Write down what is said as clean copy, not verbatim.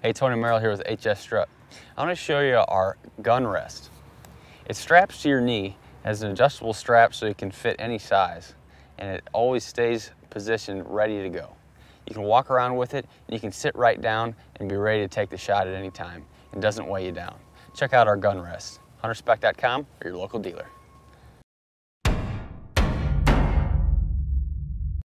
Hey, Tony Mehrl here with HS Strut. I want to show you our gun rest. It straps to your knee, has an adjustable strap so you can fit any size, and it always stays positioned ready to go. You can walk around with it, and you can sit right down and be ready to take the shot at any time. It doesn't weigh you down. Check out our gun rest, hunterspec.com or your local dealer.